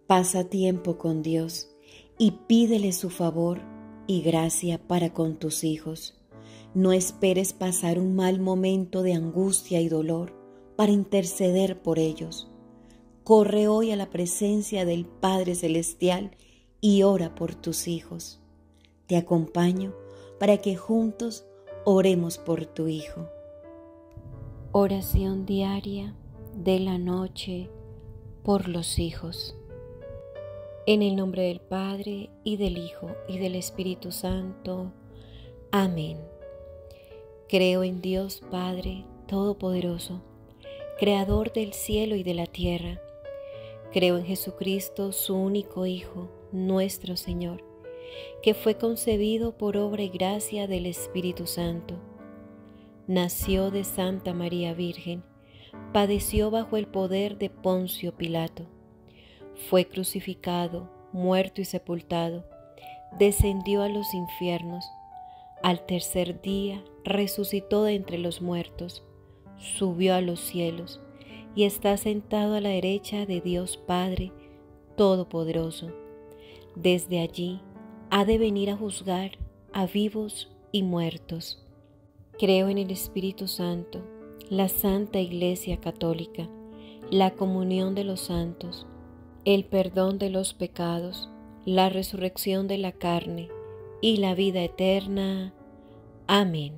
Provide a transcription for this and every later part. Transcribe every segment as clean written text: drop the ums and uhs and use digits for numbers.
Pasa tiempo con Dios y pídele su favor y gracia para con tus hijos. No esperes pasar un mal momento de angustia y dolor para interceder por ellos. Corre hoy a la presencia del Padre Celestial y ora por tus hijos. Te acompaño para que juntos oremos por tu hijo. Oración diaria de la noche por los hijos. En el nombre del Padre, y del Hijo, y del Espíritu Santo. Amén. Creo en Dios Padre Todopoderoso, Creador del cielo y de la tierra. Creo en Jesucristo, su único Hijo, nuestro Señor, que fue concebido por obra y gracia del Espíritu Santo. Nació de Santa María Virgen, padeció bajo el poder de Poncio Pilato. Fue crucificado, muerto y sepultado, descendió a los infiernos. Al tercer día resucitó de entre los muertos, subió a los cielos y está sentado a la derecha de Dios Padre Todopoderoso. Desde allí ha de venir a juzgar a vivos y muertos. Creo en el Espíritu Santo, la Santa Iglesia Católica, la comunión de los santos, el perdón de los pecados, la resurrección de la carne y la vida eterna. Amén.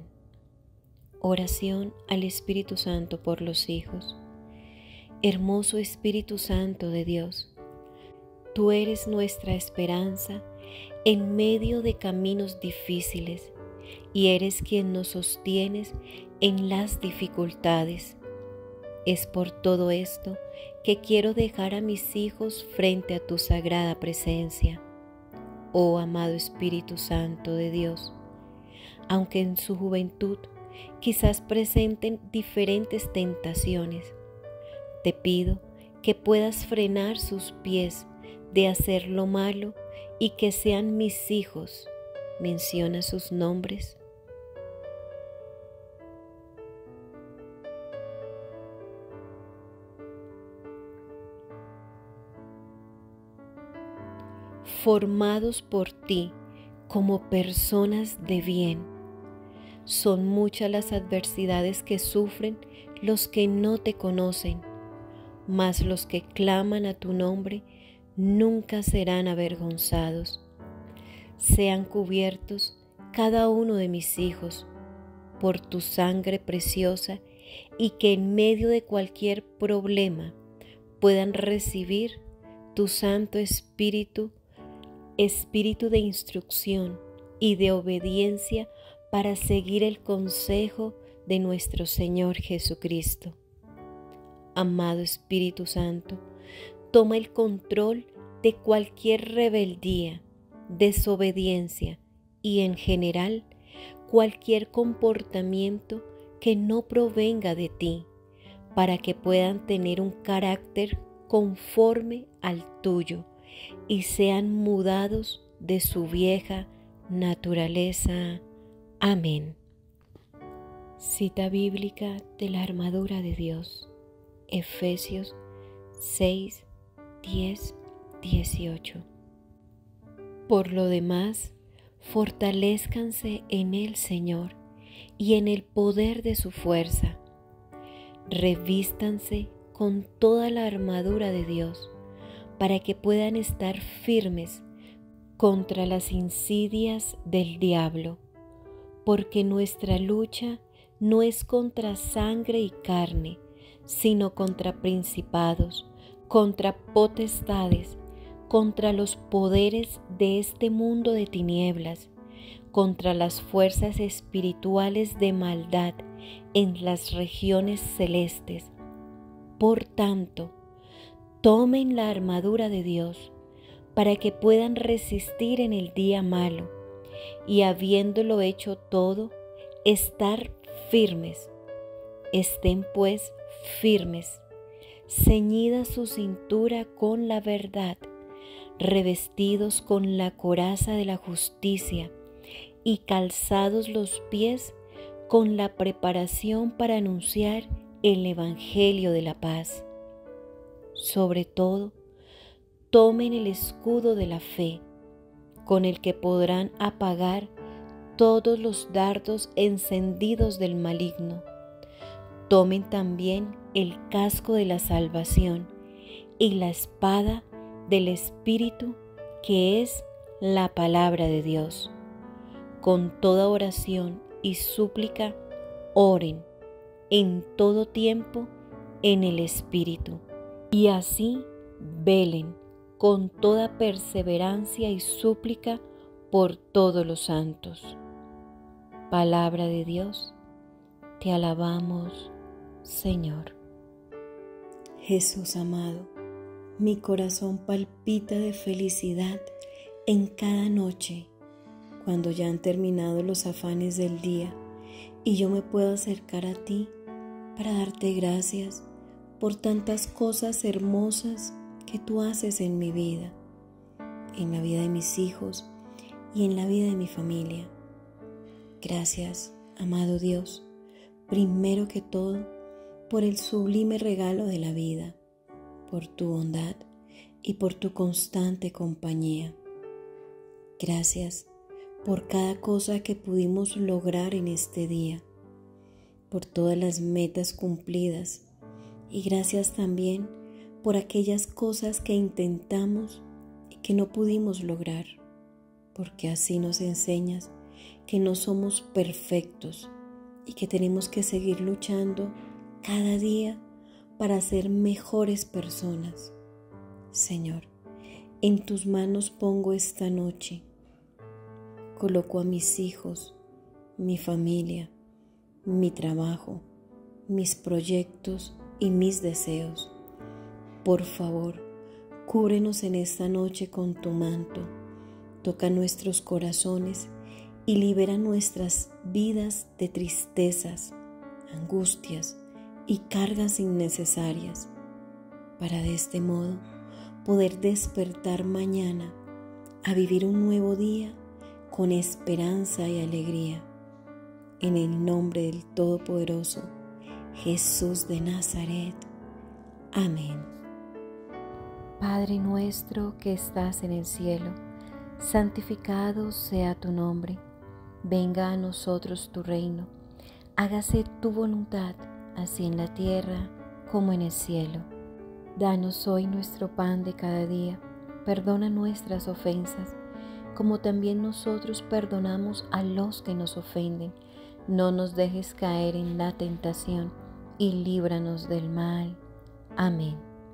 Oración al Espíritu Santo por los hijos. Hermoso Espíritu Santo de Dios, tú eres nuestra esperanza en medio de caminos difíciles y eres quien nos sostienes en las dificultades. Es por todo esto que quiero dejar a mis hijos frente a tu sagrada presencia. Oh amado Espíritu Santo de Dios, aunque en su juventud quizás presenten diferentes tentaciones, te pido que puedas frenar sus pies de hacer lo malo y que sean mis hijos. Menciona sus nombres. Formados por ti como personas de bien. Son muchas las adversidades que sufren los que no te conocen, mas los que claman a tu nombre nunca serán avergonzados. Sean cubiertos cada uno de mis hijos por tu sangre preciosa y que en medio de cualquier problema puedan recibir tu Santo Espíritu, Espíritu de instrucción y de obediencia para seguir el consejo de nuestro Señor Jesucristo. Amado Espíritu Santo, toma el control de cualquier rebeldía, desobediencia y en general cualquier comportamiento que no provenga de ti, para que puedan tener un carácter conforme al tuyo y sean mudados de su vieja naturaleza. Amén. Cita bíblica de la armadura de Dios. Efesios 6, 10, 18. Por lo demás, fortalézcanse en el Señor y en el poder de su fuerza. Revístanse con toda la armadura de Dios para que puedan estar firmes contra las insidias del diablo, porque nuestra lucha no es contra sangre y carne, sino contra principados, contra potestades, contra los poderes de este mundo de tinieblas, contra las fuerzas espirituales de maldad en las regiones celestes. Por tanto, tomen la armadura de Dios para que puedan resistir en el día malo y, habiéndolo hecho todo, estar firmes. Estén pues firmes, ceñida su cintura con la verdad, revestidos con la coraza de la justicia y calzados los pies con la preparación para anunciar el Evangelio de la paz. Sobre todo, tomen el escudo de la fe, con el que podrán apagar todos los dardos encendidos del maligno. Tomen también el casco de la salvación y la espada del Espíritu, que es la palabra de Dios. Con toda oración y súplica, oren en todo tiempo en el Espíritu, y así velen con toda perseverancia y súplica por todos los santos. Palabra de Dios, te alabamos, Señor. Jesús amado, mi corazón palpita de felicidad en cada noche, cuando ya han terminado los afanes del día y yo me puedo acercar a ti para darte gracias por tantas cosas hermosas que tú haces en mi vida, en la vida de mis hijos y en la vida de mi familia. Gracias, amado Dios, primero que todo, por el sublime regalo de la vida, por tu bondad y por tu constante compañía. Gracias por cada cosa que pudimos lograr en este día, por todas las metas cumplidas, y gracias también por aquellas cosas que intentamos y que no pudimos lograr, porque así nos enseñas que no somos perfectos y que tenemos que seguir luchando cada día para ser mejores personas. Señor, en tus manos pongo esta noche. Coloco a mis hijos, mi familia, mi trabajo, mis proyectos y mis deseos. Por favor, cúbrenos en esta noche con tu manto, toca nuestros corazones y libera nuestras vidas de tristezas, angustias y cargas innecesarias, para de este modo poder despertar mañana a vivir un nuevo día con esperanza y alegría. En el nombre del Todopoderoso, Jesús de Nazaret. Amén. Padre nuestro que estás en el cielo, santificado sea tu nombre. Venga a nosotros tu reino. Hágase tu voluntad, así en la tierra como en el cielo. Danos hoy nuestro pan de cada día. Perdona nuestras ofensas, como también nosotros perdonamos a los que nos ofenden. No nos dejes caer en la tentación y líbranos del mal. Amén.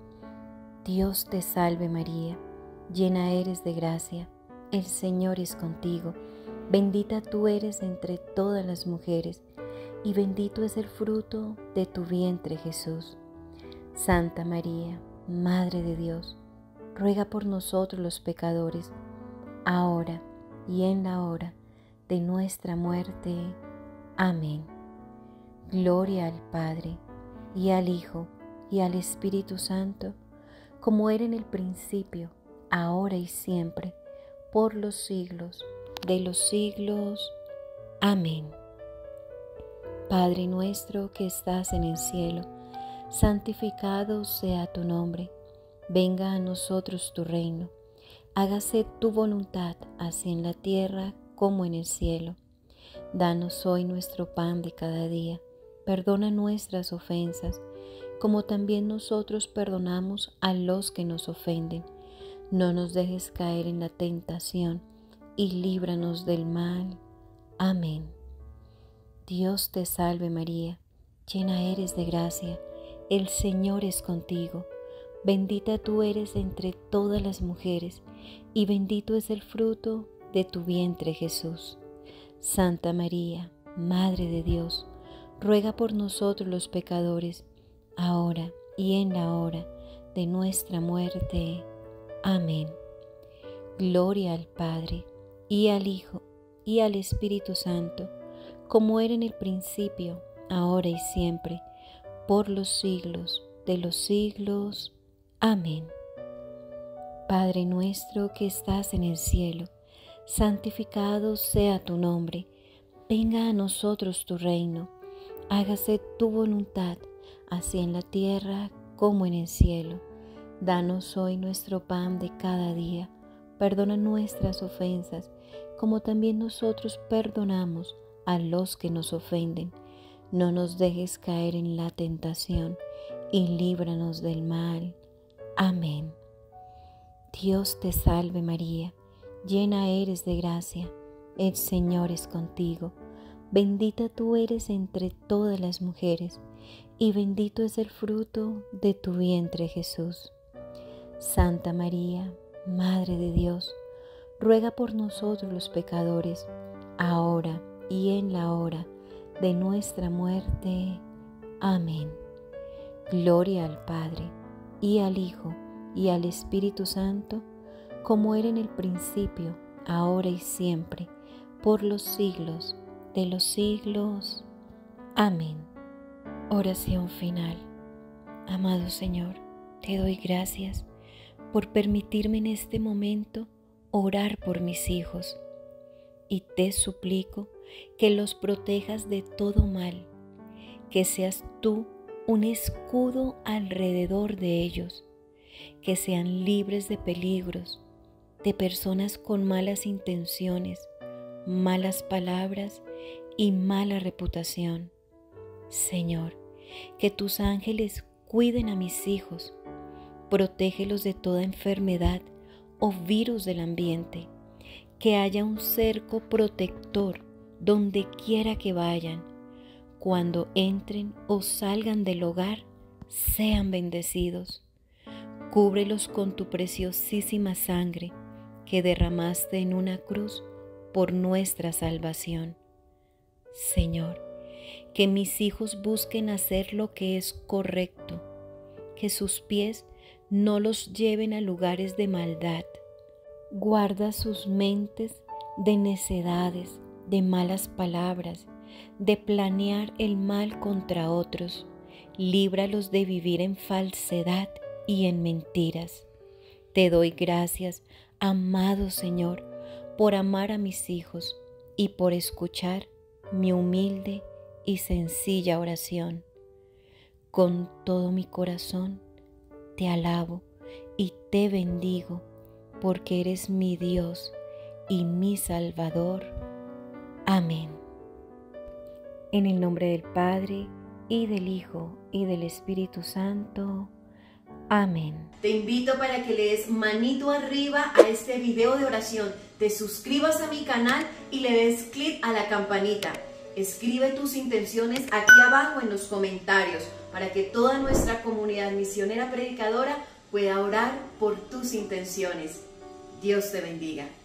Dios te salve María, llena eres de gracia, el Señor es contigo. Bendita tú eres entre todas las mujeres, y bendito es el fruto de tu vientre Jesús. Santa María, Madre de Dios, ruega por nosotros los pecadores, ahora y en la hora de nuestra muerte. Amén. Gloria al Padre, y al Hijo, y al Espíritu Santo, como era en el principio, ahora y siempre, por los siglos de los siglos. Amén. Padre nuestro que estás en el cielo, santificado sea tu nombre. Venga a nosotros tu reino. Hágase tu voluntad, así en la tierra como en el cielo. Danos hoy nuestro pan de cada día. Perdona nuestras ofensas, como también nosotros perdonamos a los que nos ofenden. No nos dejes caer en la tentación, y líbranos del mal. Amén. Dios te salve María, llena eres de gracia, el Señor es contigo. Bendita tú eres entre todas las mujeres, y bendito es el fruto de tu vientre Jesús. Santa María, Madre de Dios, ruega por nosotros los pecadores, ahora y en la hora de nuestra muerte. Amén. Gloria al Padre, y al Hijo, y al Espíritu Santo, como era en el principio, ahora y siempre, por los siglos de los siglos. Amén. Padre nuestro que estás en el cielo, santificado sea tu nombre. Venga a nosotros tu reino. Hágase tu voluntad, así en la tierra como en el cielo. Danos hoy nuestro pan de cada día. Perdona nuestras ofensas, como también nosotros perdonamos a los que nos ofenden. No nos dejes caer en la tentación y líbranos del mal. Amén. Dios te salve María, llena eres de gracia, el Señor es contigo. Bendita tú eres entre todas las mujeres, y bendito es el fruto de tu vientre Jesús. Santa María, Madre de Dios, ruega por nosotros los pecadores, ahora y en la hora de nuestra muerte. Amén. Gloria al Padre, y al Hijo, y al Espíritu Santo, como era en el principio, ahora y siempre, por los siglos de los siglos. Amén. Oración final. Amado Señor, te doy gracias por permitirme en este momento orar por mis hijos, y te suplico que los protejas de todo mal, que seas tú un escudo alrededor de ellos, que sean libres de peligros, de personas con malas intenciones, malas palabras y mala reputación. Señor, que tus ángeles cuiden a mis hijos, protégelos de toda enfermedad o virus del ambiente, que haya un cerco protector donde quiera que vayan. Cuando entren o salgan del hogar, sean bendecidos. Cúbrelos con tu preciosísima sangre que derramaste en una cruz por nuestra salvación. Señor, que mis hijos busquen hacer lo que es correcto, que sus pies no los lleven a lugares de maldad. Guarda sus mentes de necedades, de malas palabras, de planear el mal contra otros. Líbralos de vivir en falsedad y en mentiras. Te doy gracias, amado Señor, por amar a mis hijos y por escuchar mi humilde y sencilla oración. Con todo mi corazón te alabo y te bendigo, porque eres mi Dios y mi Salvador. Amén. En el nombre del Padre, y del Hijo, y del Espíritu Santo. Amén. Te invito para que le des manito arriba a este video de oración, te suscribas a mi canal y le des clic a la campanita. Escribe tus intenciones aquí abajo en los comentarios para que toda nuestra comunidad misionera predicadora pueda orar por tus intenciones. Dios te bendiga.